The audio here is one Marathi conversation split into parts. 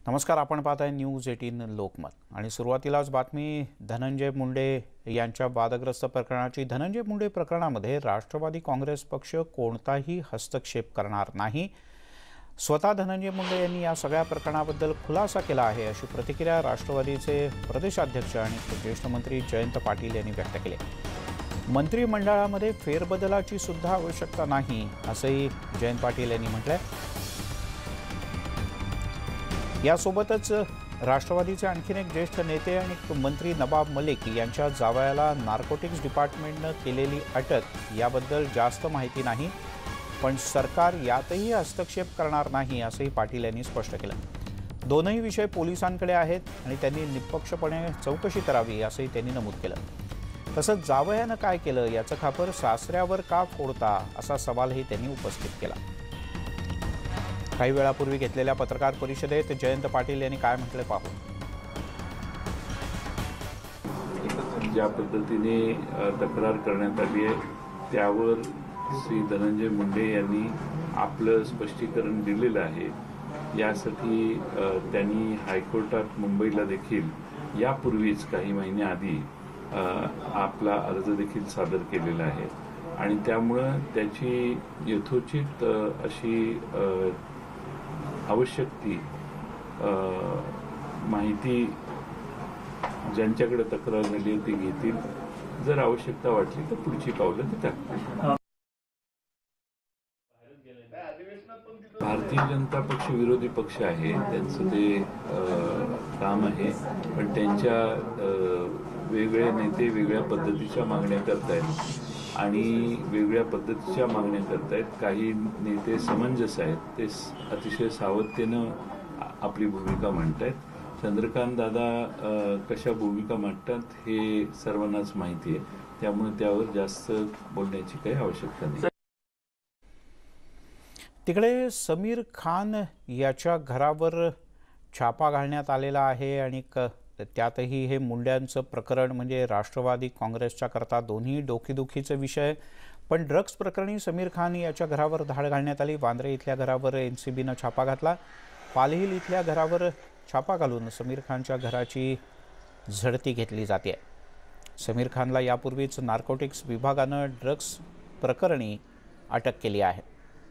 नमस्कार, आपण पाहताय न्यूज 18 लोकमत आणि सुरुवातीलाच बातमी धनंजय मुंडे यांच्या वादग्रस्त प्रकरणाची। धनंजय मुंडे प्रकरणामध्ये राष्ट्रवादी काँग्रेस पक्ष कोणताही हस्तक्षेप करणार नाही। स्वतः धनंजय मुंडे यांनी या सगळ्या प्रकरणाबद्दल खुलासा केला आहे, अशी प्रतिक्रिया राष्ट्रवादीचे प्रदेशाध्यक्ष आणि ज्येष्ठ मंत्री जयंत पाटील यांनी व्यक्त केली। मंत्रिमंडळामध्ये फेरबदलाची सुद्धा आवश्यकता नाही, असंही जयंत पाटील यांनी म्हटलंय। यासोबतच राष्ट्रवादीचे आणखीन एक ज्येष्ठ नेते आणि मंत्री नवाब मलिक यांच्या जावयाला नार्कोटिक्स डिपार्टमेंटने केलेली अटक याबद्दल जास्त माहिती नाही, पण सरकार यातही हस्तक्षेप करणार नाही, असंही पाटील यांनी स्पष्ट केलं। दोनही विषय पोलिसांकडे आहेत आणि त्यांनी निष्पक्षपणे चौकशी करावी, असंही त्यांनी नमूद केलं। तसंच जावयानं काय केलं याचं खापर सासऱ्यावर का फोडता, असा सवालही त्यांनी उपस्थित केला। काही वेळापूर्वी घेतलेल्या पत्रकार परिषदेत जयंत पाटील यांनी काय म्हटले पाहू। ज्या पद्धतीने तक्रार करण्यात आली आहे त्यावर श्री धनंजय मुंडे यांनी आपलं स्पष्टीकरण दिलेलं आहे। यासाठी त्यांनी हायकोर्टात मुंबईला देखील यापूर्वीच काही महिन्याआधी आपला अर्ज देखील सादर केलेला आहे आणि त्यामुळे त्याची यथोचित अशी आवश्यक ती माहिती ज्यांच्याकडे तक्रार झाली ती घेतील। जर आवश्यकता वाटली तर पुढची पावलं ते टाकतील। भारतीय जनता पक्ष विरोधी पक्ष आहे, त्यांचं ते काम आहे, पण त्यांच्या वेगळे नेते वेगळ्या पद्धतीच्या मागण्या करतायत आणि वेगळ्या पद्धतीच्या मागण्या करतायत। काही नेते समंजस आहेत, ते अतिशय सावधतेनं आपली भूमिका मांडतायत। चंद्रकांत दादा कशा भूमिका मांडतात हे सर्वांनाच माहिती आहे, त्यामुळे त्यावर जास्त बोलण्याची काही आवश्यकता नाही। तिकडे समीर खान याच्या घरावर छापा घालण्यात आलेला आहे आणि त्यातही हे मुंड्यांचं प्रकरण म्हणजे राष्ट्रवादी काँग्रेसच्या करता दोन्ही डोकेदुखीचे विषय। पण ड्रग्ज प्रकरणी समीर खान याच्या घरावर धाड घालण्यात आली। वांद्रे इथल्या घरावर एनसीबीनं छापा घातला। पालहिल इथल्या घरावर छापा घालून समीर खानच्या घराची झडती घेतली जाते। समीर खानला यापूर्वीच नार्कोटिक्स विभागानं ड्रग्ज प्रकरणी अटक केली आहे।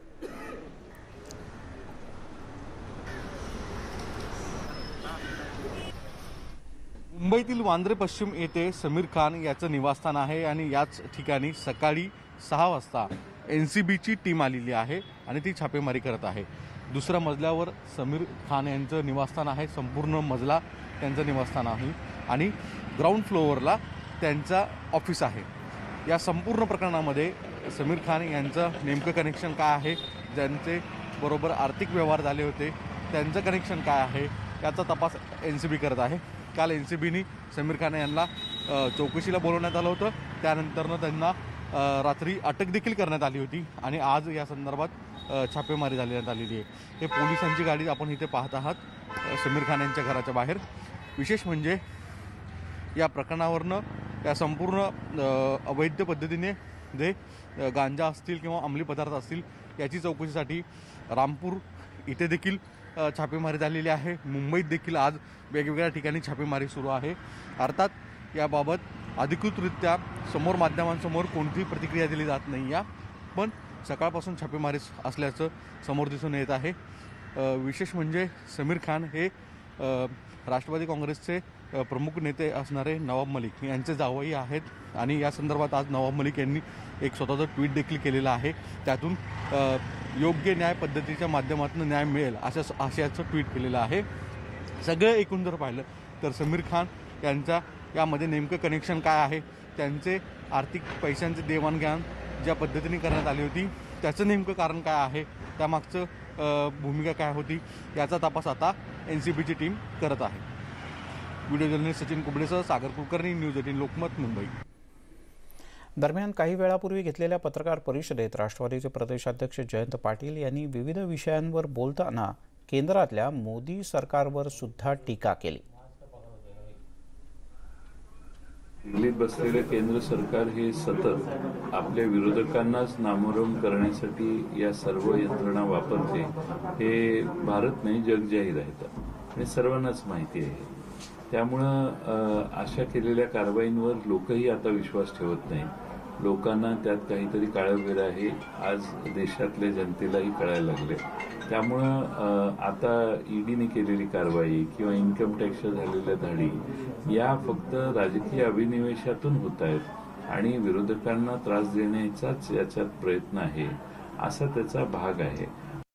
मुंबईतील वांद्रे पश्चिम येथे समीर खान याचं निवासस्थान आहे आणि याच ठिकाणी सकाळी 6 वाजता एनसीबीची टीम आलेली आहे आणि ती छापेमारी करत आहे। दुसऱ्या मजल्यावर समीर खान यांचं निवासस्थान आहे, संपूर्ण मजला त्यांचं निवासस्थान आहे आणि ग्राउंड फ्लोअरला त्यांचा ऑफिस आहे। या संपूर्ण प्रकरणामध्ये समीर खान यांचं नेमकं कनेक्शन काय आहे, ज्यांचे बरोबर आर्थिक व्यवहार झाले होते त्यांचं कनेक्शन काय आहे याचा तपास एनसीबी करत आहे। काल एनसीबीने समीर खान यांना चौकशीला बोलवण्यात आलं होतं, त्यानंतरनं त्यांना रात्री अटक देखील करण्यात आली होती आणि आज या संदर्भात छापेमारी झाल्यात आलेली आहे। हे पोलिसांची गाडी आपण इथे पाहत आहात समीर खान यांच्या घराच्या बाहेर। विशेष म्हणजे या प्रकरणावरनं या संपूर्ण अवैध पद्धतीने जे गांजा असतील किंवा अंमली पदार्थ असतील याची चौकशीसाठी रामपूर इथे देखील छापेमारी झालेली आहे। मुंबईत देखील आज वेगवेगळ्या ठिकाणी छापेमारी सुरू आहे। अर्थात याबाबत अधिकृतरित्या समोर माध्यमांसमोर कोणतीही प्रतिक्रिया दिली जात नाही आहे, पण सकाळपासून छापेमारी असल्याचं समोर दिसून येत आहे। विशेष म्हणजे समीर खान हे राष्ट्रवादी काँग्रेसचे प्रमुख नेते असणारे नवाब मलिक यांचे जावई आहेत आणि या संदर्भात आज नवाब मलिक यांनी एक स्वतःचं ट्विट देखील केलेलं आहे। त्यातून योग्य न्याय पद्धतीच्या माध्यमातून न्याय मिळेल अशाचं ट्विट केलेलं आहे। सगळं एकूण जर पाहिलं तर समीर खान यांच्या यामध्ये नेमकं कनेक्शन काय आहे, त्यांचे आर्थिक पैशांचे देवाणघेवाण ज्या पद्धतीने करण्यात आली होती त्याचं नेमकं कारण काय आहे, त्यामागचं भूमिका काय होती याचा तपास आता एनसीबीची टीम करत आहे। व्हिडिओ जर्नलिस्ट सचिन कुबडेसह सागर कुलकर्णी, न्यूज 18 लोकमत, मुंबई। दरम्यान काही वेळापूर्वी घेतलेल्या पत्रकार परिषदेत राष्ट्रवादीचे प्रदेशाध्यक्ष जयंत पाटील यांनी विविध विषयांवर बोलताना केंद्रातल्या मोदी सरकारवर सुद्धा टीका केली। दिल्लीत बसलेले केंद्र सरकार हे सतत आपल्या विरोधकांनाच नामोहरम करण्यासाठी या सर्व यंत्रणा वापरते, हे भारत नाही जग जाहीर आहे। आणि सर्वांनाच माहिती आहे. त्यामुळं अशा केलेल्या कारवाईंवर लोकही आता विश्वास ठेवत नाही. लोकांना त्यात काहीतरी काळबेर आहे, आज देशातल्या जनतेलाही कळायला लागले. त्यामुळं आता ईडीने केलेली कारवाई किंवा इन्कम टॅक्सच्या झालेल्या धाडी या फक्त राजकीय अभिनिवेशातून होत आहेत आणि विरोधकांना त्रास देण्याचाच याच्यात प्रयत्न आहे, असा त्याचा भाग आहे.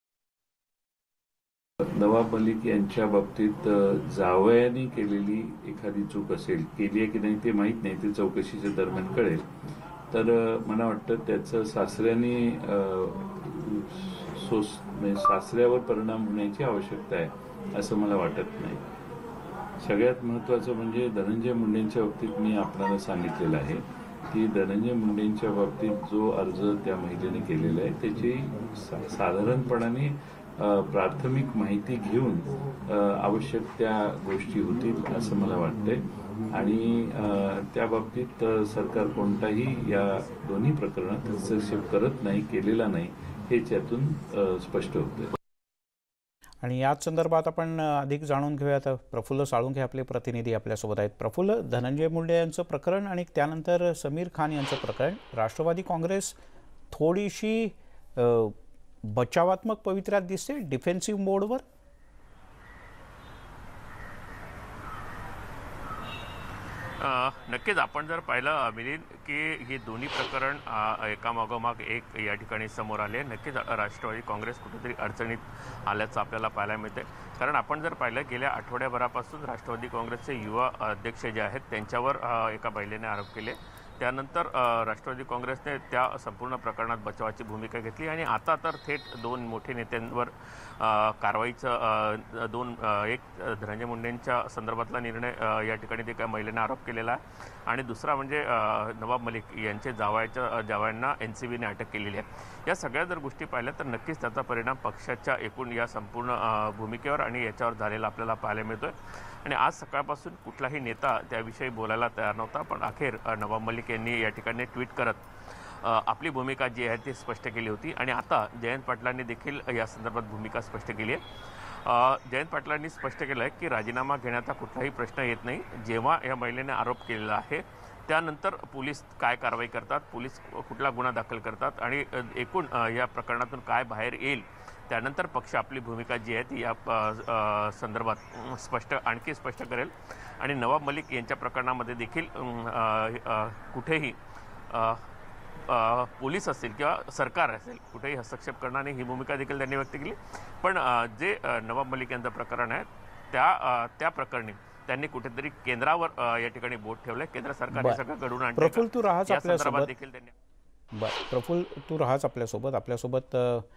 नवाब मलिक यांच्या बाबतीत जावयाने केलेली एखादी चूक असेल, केली आहे की नाही ते माहीत नाही, ते चौकशीच्या दरम्यान कळेल. तर मला वाटतं त्याचं सासऱ्याने सासऱ्यावर परिणाम होण्याची आवश्यकता आहे असं मला वाटत नाही. सगळ्यात महत्त्वाचं म्हणजे धनंजय मुंडेंच्या बाबतीत मी आपल्याला सांगितलेलं आहे की धनंजय मुंडेंच्या बाबतीत जो अर्ज त्या महिलेने केलेला आहे त्याची साधारणपणाने प्राथमिक माहिती घेऊन आवश्यक त्या गोष्टी होतील असं मला वाटतंय. आणि त्या बाबतीत सरकार कोणताही या दोन्ही प्रकरणात हस्तक्षेप करत नाही, केलेला नाही, हे त्यातून स्पष्ट होतं. आणि याच संदर्भात आपण अधिक जाणून घेऊयात. प्रफुल्ल साळुंखे आपले प्रतिनिधी आपल्यासोबत आहेत. प्रफुल्ल, धनंजय मुंडे यांचं प्रकरण आणि त्यानंतर समीर खान यांचं प्रकरण, राष्ट्रवादी काँग्रेस थोडीशी बचावात्मक पवित्र्यात दिसते, डिफेन्सिव्ह मोडवर. नक्कीच आपण जर पाहिलं मिलिंद की ही दोन्ही प्रकरण एकामागोमाग एक या ठिकाणी समोर आले. नक्कीच राष्ट्रवादी काँग्रेस कुठेतरी अडचणीत आल्याचं आपल्याला पाहायला मिळते. कारण आपण जर पाहिलं गेल्या आठवड्याभरापासून राष्ट्रवादी काँग्रेसचे युवा अध्यक्ष जे आहेत त्यांच्यावर एका महिलेने आरोप केले. त्यानंतर राष्ट्रवादी काँग्रेसने त्या संपूर्ण प्रकरणात बचावाची भूमिका घेतली आणि आता तर थेट दोन मोठे नेत्यांवर कारवाईचं एक धनंजय मुंडेंच्या संदर्भातला निर्णय या ठिकाणी ते काय महिलेने आरोप केलेला आहे आणि दुसरा म्हणजे नवाब मलिक यांचे जावयांना NCBने अटक केलेली आहे. या सगळ्या जर गोष्टी पाहिल्या तर नक्कीच त्याचा परिणाम पक्षाच्या एकूण या संपूर्ण भूमिकेवर आणि याच्यावर झालेला आपल्याला पाहायला मिळतोय. आणि आज सकाळपासून कुठलाही नेता त्याविषयी बोलायला तयार नव्हता, पण अखेर नवाब मलिक यांनी या ठिकाणी ट्विट करत आपली भूमिका जी आहे ती स्पष्ट केली होती. आणि आता जयंत पाटलांनी देखील या संदर्भात भूमिका स्पष्ट केली आहे. जयंत पाटलांनी स्पष्ट केलं आहे की राजीनामा घेण्याचा कुठलाही प्रश्न येत नाही. जेव्हा या महिलेने आरोप केलेला आहे त्यानंतर पोलीस काय कारवाई करतात, पोलीस कुठला गुन्हा दाखल करतात आणि एकूण या प्रकरणातून काय बाहेर येईल त्यानंतर पक्ष आपली भूमिका जी आहे ती या संदर्भात आणखी स्पष्ट करेल. आणि नवाब मलिक यांच्या प्रकरणामध्ये देखील कुठेही पोलीस असतील किंवा सरकार असेल कुठेही हस्तक्षेप करणार नाही ही भूमिका देखील त्यांनी व्यक्त केली. पण जे नवाब मलिक यांचं प्रकरण आहे त्या प्रकरणी त्यांनी कुठेतरी केंद्रावर या ठिकाणी बोट ठेवलंय. केंद्र सरकारने सगळं घडवून आणलं. प्रफुल्ल, तू राहाच आपल्यासोबत देखील त्यांनी प्रफुल्ल, तू राहाच आपल्यासोबत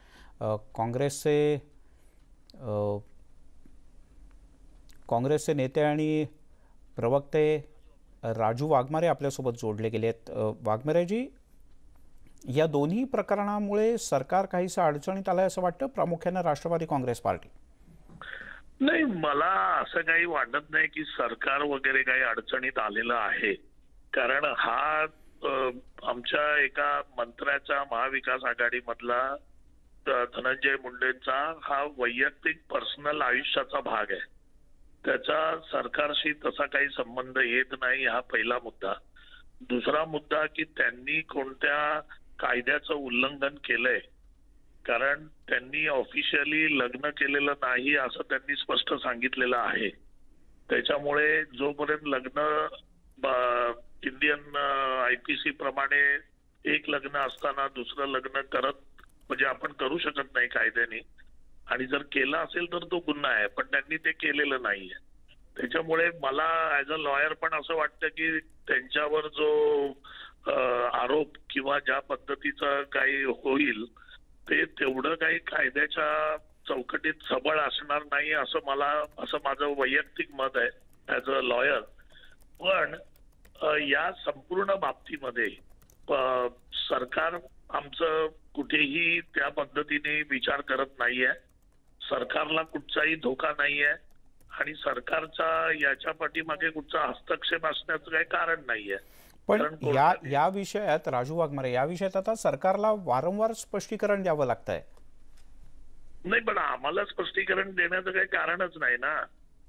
काँग्रेसचे नेते आणि प्रवक्ते राजू वाघमारे आपल्यासोबत जोडले गेले आहेत. वाघमारेजी, या दोन्ही प्रकरणामुळे सरकार काहीसं अडचणीत आलंय असं वाटतं, प्रामुख्याने राष्ट्रवादी काँग्रेस पार्टी? नाही, मला असं काही वाटत नाही की सरकार वगैरे काही अडचणीत आलेलं आहे. कारण हा आमच्या एका मंत्र्याचा महाविकास आघाडीमधला धनंजय मुंडेंचा हा वैयक्तिक पर्सनल आयुष्याचा भाग आहे. त्याचा सरकारशी तसा काही संबंध येत नाही, हा पहिला मुद्दा. दुसरा मुद्दा की त्यांनी कोणत्या कायद्याचं उल्लंघन केलंय, कारण त्यांनी ऑफिशियली लग्न केलेलं नाही असं त्यांनी स्पष्ट सांगितलेलं आहे. त्याच्यामुळे जोपर्यंत लग्न इंडियन IPC प्रमाणे एक लग्न असताना दुसरं लग्न म्हणजे आपण करू शकत नाही कायद्याने, आणि जर केलं असेल तर तो गुन्हा आहे, पण त्यांनी ते केलेलं नाहीये. त्याच्यामुळे मला ऍज अ लॉयर पण असं वाटतं की त्यांच्यावर जो आरोप किंवा ज्या पद्धतीचं काही होईल ते तेवढं काही कायद्याच्या चौकटीत सबळ असणार नाही असं माझं वैयक्तिक मत आहे ऍज अ लॉयर. पण या संपूर्ण बाबतीमध्ये सरकार आमचं कुठेही त्या पद्धतीने विचार करत नाहीये. सरकारला कुठचाही धोका नाहीये आणि सरकारचा याच्या पाठीमागे कुठचा हस्तक्षेप असण्याचं काही कारण नाहीये. पण या विषयात राजू वाघमारे, या विषयात आता सरकारला वारंवार स्पष्टीकरण द्यावं लागतंय. नाही, पण आम्हाला स्पष्टीकरण देण्याचं काही कारणच नाही ना.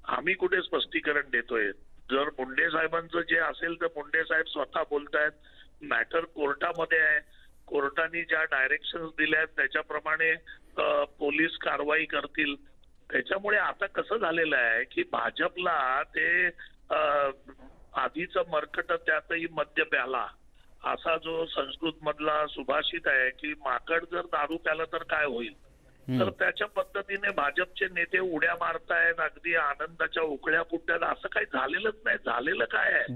आम्ही कुठे स्पष्टीकरण देतोय? जर मुंडे साहेबांचं जे असेल तर मुंडे साहेब स्वतः बोलतायत, मॅटर कोर्टामध्ये आहे, कोर्टाने ज्या डायरेक्शन्स दिल्या आहेत त्याच्याप्रमाणे पोलीस कारवाई करतील. त्याच्यामुळे आता कसं झालेलं आहे की भाजपला ते आधीचं मरकट त्यातही मद्य प्याला असा जो संस्कृत मधला सुभाषित आहे की माकड जर दारू प्याला तर काय होईल, तर त्याच्या पद्धतीने भाजपचे नेते उड्या मारतायत, अगदी आनंदाच्या उकळ्या फुटतात. असं काही झालेलंच नाही. झालेलं काय आहे?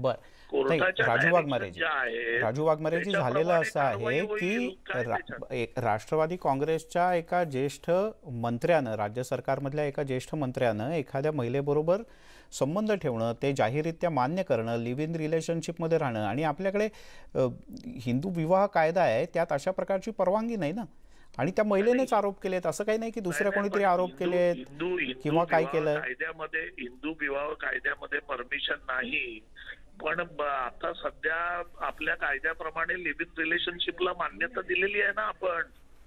राजू वाघमारेजी झालेलं असं आहे की राष्ट्रवादी काँग्रेसच्या एका ज्येष्ठ मंत्र्यानं, राज्य सरकारमधल्या एका ज्येष्ठ मंत्र्यानं एखाद्या महिलेबरोबर संबंध ठेवणं, ते जाहीररित्या मान्य करणं, लिव्ह इन रिलेशनशिपमध्ये राहणं, आणि आपल्याकडे हिंदू विवाह कायदा आहे त्यात अशा प्रकारची परवानगी नाही ना. आणि त्या महिलेनेच आरोप केलेत, असं काही नाही की दुसऱ्या कोणीतरी आरोप केलेत किंवा काय केलं. कायद्यामध्ये, हिंदू विवाह कायद्यामध्ये परमिशन नाही, पण आता सध्या आपल्या कायद्याप्रमाणे लिव्ह इन रिलेशनशिपला मान्यता दिलेली आहे ना आपण.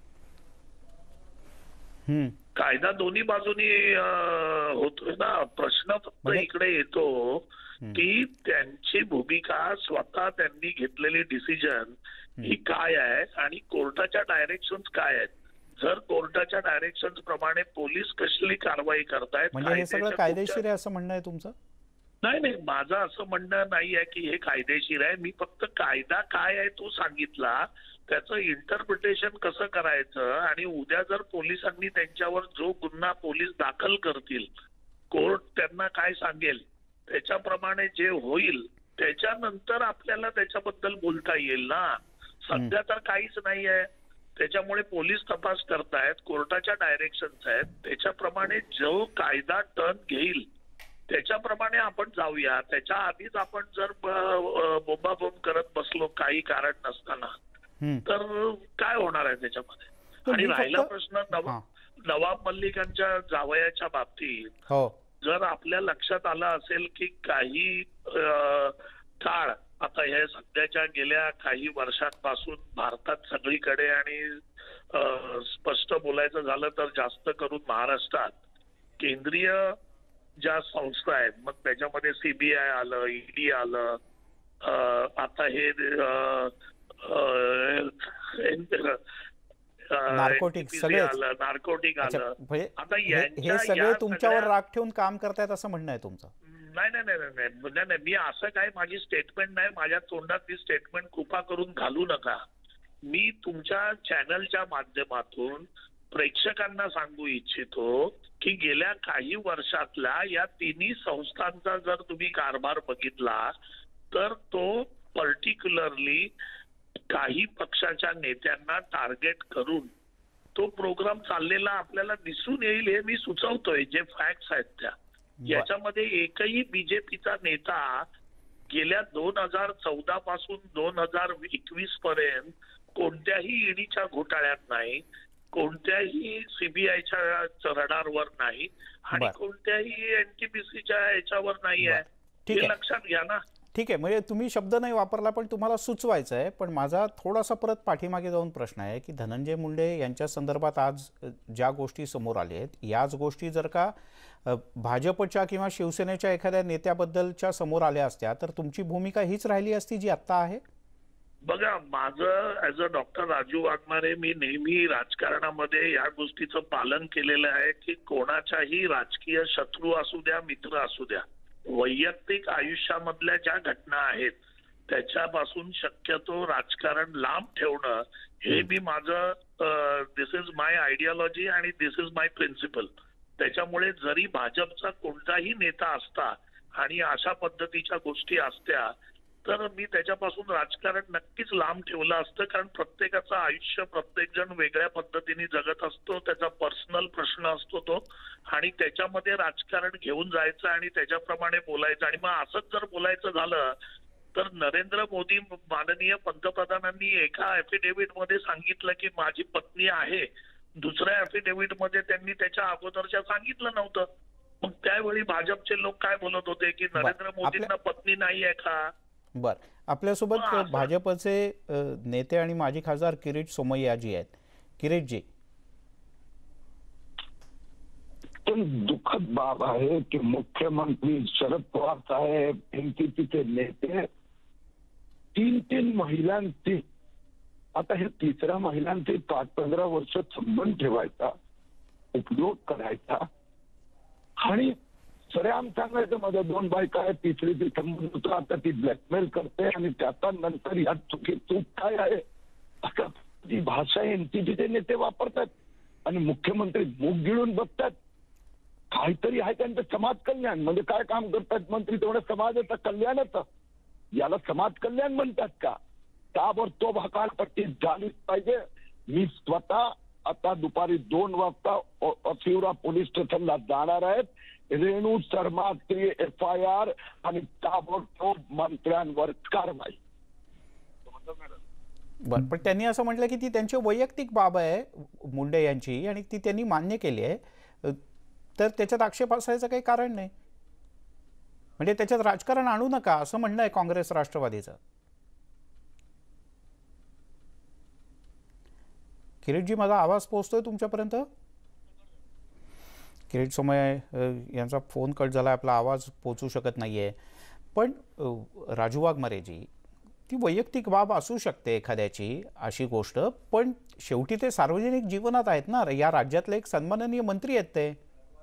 कायदा दोन्ही बाजूनी होतोय ना. प्रश्न फक्त इकडे येतो की त्यांची भूमिका, स्वतः त्यांनी घेतलेली डिसिजन ही काय आहे आणि कोर्टाच्या डायरेक्शन्स काय आहेत. जर कोर्टाच्या डायरेक्शन्स प्रमाणे पोलीस कसली कारवाई करतायत, म्हणजे हे सगळं कायदेशीर आहे असं म्हणणं आहे तुमचं? नाही नाही, माझं असं म्हणणं नाही आहे की हे कायदेशीर आहे. मी फक्त कायदा काय आहे तो सांगितला, त्याचं इंटरप्रिटेशन कसं करायचं, आणि उद्या जर पोलिसांनी त्यांच्यावर जो गुन्हा पोलीस दाखल करतील, कोर्ट त्यांना काय सांगेल त्याच्याप्रमाणे जे होईल त्याच्यानंतर आपल्याला त्याच्याबद्दल बोलता येईल ना. सध्या तर काहीच नाही आहे. त्याच्यामुळे पोलीस तपास करतायत, कोर्टाच्या डायरेक्शन्स आहेत, त्याच्याप्रमाणे जो कायदा टर्न घेईल त्याच्याप्रमाणे आपण जाऊया. त्याच्या आधीच आपण जर बोंबाबोंब करत बसलो काही कारण नसताना तर काय होणार आहे त्याच्यामध्ये. आणि राहिला प्रश्न नवाब मलिकांच्या जावयाच्या बाबतीत, जर आपल्या लक्षात आलं असेल की काही काळ आता हे सध्याच्या गेल्या काही वर्षांपासून भारतात सगळीकडे, आणि स्पष्ट बोलायचं झालं तर जास्त करून महाराष्ट्रात, केंद्रीय ज्या संस्था आहेत, मग त्याच्यामध्ये सीबीआय आलं, ईडी आलं, आता हे नार्कोटिक आलं, नार्कोटिक आलं. आता हे सगळे तुमच्यावर राग ठेवून काम करतायत असं म्हणणं आहे तुमचं? नाही नाही नाही नाही नाही, मी असं काय, माझी स्टेटमेंट नाही, माझ्या तोंडात ती स्टेटमेंट कृपा करून घालू नका. मी तुमच्या चॅनलच्या माध्यमातून प्रेक्षकांना सांगू इच्छितो की गेल्या काही वर्षातल्या या तिन्ही संस्थांचा जर तुम्ही कारभार बघितला तर तो पर्टिक्युलरली काही पक्षाच्या नेत्यांना टार्गेट करून तो प्रोग्राम चाललेला आपल्याला दिसून येईल. हे मी सुचवतोय, जे फॅक्ट्स आहेत त्या. याच्यामध्ये एकही बीजेपीचा नेता गेल्या 2014 पासून 2021 पर्यंत कोणत्याही ईडीच्या घोटाळ्यात नाही, कोणत्याही सीबीआयच्या रडारवर नाही, आणि कोणत्याही एनटीपीसीच्या याच्यावर नाही आहे. हे लक्षात घ्या ना. ठीक आहे, म्हणजे तुम्ही शब्द नाही वापरला पण तुम्हाला सुचवायचं आहे. पण माझा थोडासा परत पाठीमागे जाऊन प्रश्न आहे की धनंजय मुंडे यांच्या संदर्भात आज ज्या गोष्टी समोर आल्या आहेत, याच गोष्टी जर का भाजपच्या किंवा शिवसेनेच्या एखाद्या नेत्याबद्दलच्या समोर आल्या असत्या तर तुमची भूमिका हीच राहिली असती जी आत्ता आहे? बघा, माझं as a doctor Raju Waghmare, मी नेहमी राजकारणामध्ये या गोष्टीचं पालन केलेलं आहे की कोणाच्याही राजकीय शत्रू असू द्या, मित्र असू द्या, वैयक्तिक आयुष्यामधल्या ज्या घटना आहेत त्याच्यापासून शक्यतो राजकारण लांब ठेवणं हे मी माझं, दिस इज माय आयडियोलॉजी आणि दिस इज माय प्रिन्सिपल. त्याच्यामुळे जरी भाजपचा कोणताही नेता असता आणि अशा पद्धतीच्या गोष्टी असत्या तर मी त्याच्यापासून राजकारण नक्कीच लांब ठेवलं असतं. कारण प्रत्येकाचं आयुष्य प्रत्येक जण वेगळ्या पद्धतीने जगत असतो, त्याचा पर्सनल प्रश्न असतो तो, आणि त्याच्यामध्ये राजकारण घेऊन जायचं आणि त्याच्याप्रमाणे बोलायचं. आणि मग असंच जर बोलायचं झालं तर नरेंद्र मोदी माननीय पंतप्रधानांनी एका ऍफिडेव्हिट मध्ये सांगितलं की माझी पत्नी आहे, दुसऱ्या ऍफिडेव्हिट मध्ये त्यांनी त्याच्या अगोदरच्या सांगितलं नव्हतं. मग त्यावेळी भाजपचे लोक काय बोलत होते की नरेंद्र मोदींना पत्नी नाही आहे का? बर, आपल्यासोबत भाजपचे नेते आणि माजी खासदार किरीट सोमय्याजी आहेत. किरीटजी, अत्यंत दुःखद बाब आहे की मुख्यमंत्री शरद पवार साहेब, एनसीपीचे नेते 3 महिलांची, आता हे 3ऱ्या महिलांचे 5-15 वर्ष संबंध ठेवायचा, उपयोग करायचा आणि सरेआम सांगायचं माझ्या 2 बायका आहेत, 3री संबंध होता, आता ती ब्लॅकमेल करते आणि त्याचा नंतर या चूक काय आहे असं जी भाषा एनसीपीचे नेते वापरतात आणि मुख्यमंत्री मुख गिळून बघतात. काहीतरी आहे त्यांचं समाज कल्याण, म्हणजे काय काम करतात मंत्री, तेवढं समाजाचं कल्याणच, याला समाज कल्याण म्हणतात का? ताबडतोब हकालपट्टी झालीच पाहिजे. मी स्वतः आता दुपारी 2 वाजता असिवरा पोलीस स्टेशनला जाणार आहेत. रेणू शर्माची FIR आणि ताबडतोब मंत्र्यांवर कारवाई. बरं, पण त्यांनी असं म्हटलं की ती त्यांची वैयक्तिक बाब आहे मुंडे यांची आणि ती त्यांनी मान्य केली आहे, तर त्याच्यात आक्षेप असायचं काही कारण नाही, म्हणजे त्याच्यात राजकारण आणू नका असं म्हणणं आहे काँग्रेस राष्ट्रवादीचं. किरीटजी, माझा आवाज पोहोचतोय तुमच्यापर्यंत? किरीट सोमय यांचा फोन कट झाला, आपला आवाज पोहोचू शकत नाहीये. पण राजू वाघमारेजी, ती वैयक्तिक बाब असू शकते एखाद्याची अशी गोष्ट, पण शेवटी ते सार्वजनिक जीवनात आहेत ना, या राज्यातले एक सन्माननीय मंत्री आहेत ते.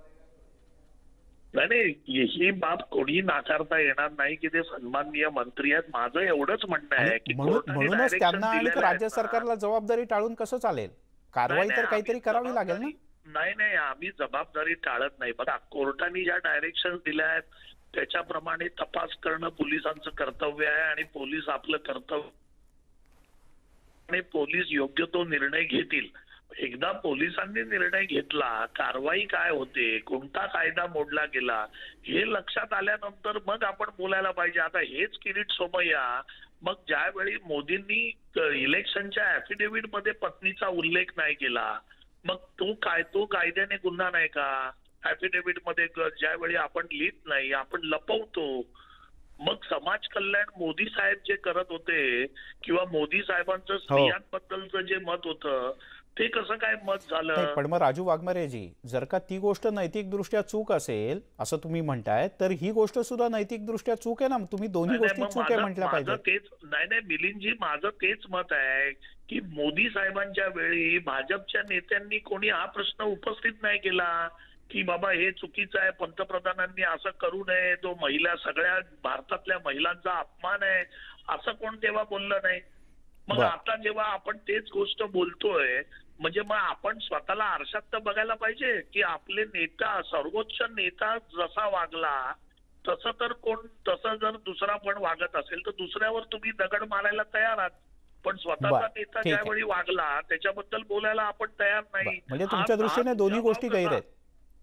नाही, ही बाब कोणी नाकारता येणार नाही की ते सन्माननीय मंत्री आहेत. माझं एवढंच म्हणणं आहे की म्हणूनच त्यांना आणि राज्य सरकारला जबाबदारी टाळून कसं चालेल? कारवाई तर काहीतरी करावी लागेल ना. नाही, आम्ही जबाबदारी टाळत नाही. बघा, कोर्टाने ज्या डायरेक्शन दिल्या आहेत त्याच्याप्रमाणे तपास करणं पोलिसांचं कर्तव्य आहे आणि पोलीस आपलं कर्तव्य आणि पोलीस योग्य तो निर्णय घेतील. एकदा पोलिसांनी निर्णय घेतला, कारवाई काय होते, कोणता कायदा मोडला गेला हे लक्षात आल्यानंतर मग आपण बोलायला पाहिजे. आता हेच किरीट सोमय्या मग ज्यावेळी मोदींनी इलेक्शनच्या ऍफिडेव्हिट मध्ये पत्नीचा उल्लेख नाही केला, मग तो कायद्याने गुन्हा नाही का? ऍफिडेव्हिट मध्ये ज्यावेळी आपण लिहित नाही, आपण लपवतो, मग समाज कल्याण मोदी साहेब जे करत होते किंवा मोदी साहेबांचं स्त्रियांबद्दलचं जे मत होतं ते कसं काय मत झालं? पण मग राजू वाघमारेजी, जर का ती गोष्ट नैतिकदृष्ट्या चूक असेल असं तुम्ही म्हणताय, तर ही गोष्ट सुद्धा नैतिकदृष्ट्या चूक आहे ना. तुम्ही दोन्ही गोष्टी चूक आहे म्हटल्या पाहिजे. नाही मिलिंदजी, माझं तेच मत आहे की मोदी साहेबांच्या वेळी भाजपच्या नेत्यांनी कोणी हा प्रश्न उपस्थित नाही केला की बाबा हे चुकीचं आहे, पंतप्रधानांनी असं करू नये, तो महिला सगळ्या भारतातल्या महिलांचा अपमान आहे असं कोण तेव्हा बोललं नाही. मग आता जेव्हा आपण तेच गोष्ट बोलतोय म्हणजे मग आपण स्वतःला आरशात तर बघायला पाहिजे की आपले नेता, सर्वोच्च नेता जसा वागला तसं जर दुसरा पण वागत असेल तर दुसऱ्यावर तुम्ही दगड मारायला तयार आहात, पण स्वतःचा नेता ज्यावेळी वागला त्याच्याबद्दल बोलायला आपण तयार नाही. म्हणजे तुमच्या दृष्टीने दोन्ही गोष्टी गैर आहेत.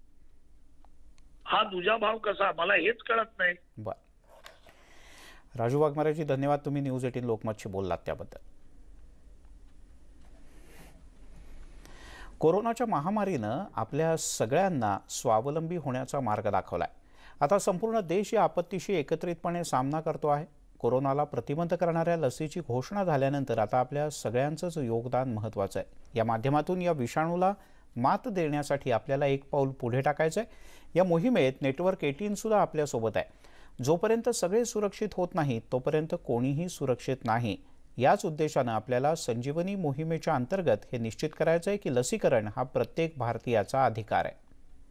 हा दुजाभाव कसा, मला हेच कळत नाही. राजू वाघमारेजी, धन्यवाद, तुम्ही न्यूज 18 लोकमतशी बोललात त्याबद्दल. कोरोनाच्या महामारीनं आपल्या सगळ्यांना स्वावलंबी होण्याचा मार्ग दाखवलाय. आता संपूर्ण देश या आपत्तीशी एकत्रितपणे सामना करतो आहे. कोरोनाला प्रतिबंध करणाऱ्या लसीची घोषणा झाल्यानंतर आता आपल्या सगळ्यांचंच योगदान महत्त्वाचं आहे. या माध्यमातून या विषाणूला मात देण्यासाठी आपल्याला एक पाऊल पुढे टाकायचं आहे. या मोहिमेत नेटवर्क 18 सुद्धा आपल्यासोबत आहे. जोपर्यंत सगळे सुरक्षित होत नाहीत तोपर्यंत कोणीही सुरक्षित नाही. याच उद्देशानं आपल्याला संजीवनी मोहिमेच्या अंतर्गत हे निश्चित करायचं आहे की लसीकरण हा प्रत्येक भारतीयाचा अधिकार आहे.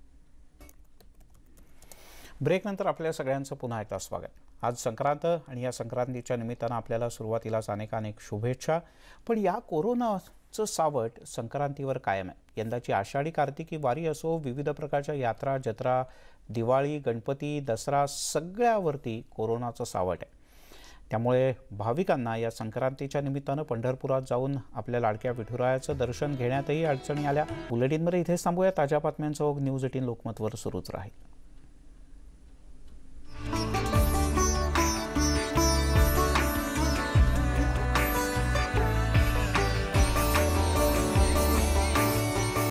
ब्रेकनंतर आपल्या सगळ्यांचं पुन्हा एकदा स्वागत. आज संक्रांत आणि या संक्रांतीच्या निमित्तानं आपल्याला सुरुवातीलाच अनेक शुभेच्छा. पण या कोरोनाचं सावट संक्रांतीवर कायम आहे. यंदाची आषाढी कार्तिकी वारी असो, विविध प्रकारच्या यात्रा, जत्रा, दिवाळी, गणपती, दसरा सगळ्यावरती कोरोनाचं सावट आहे. त्यामुळे भाविकांना या संक्रांतीच्या निमित्तानं पंढरपुरात जाऊन आपल्या लाडक्या विठुरायाचं दर्शन घेण्यातही अडचणी आल्या. बुलेटिनमध्ये इथेच थांबूया. ताज्या बातम्यांचा ओघ न्यूज 18 लोकमतवर सुरूच राहील.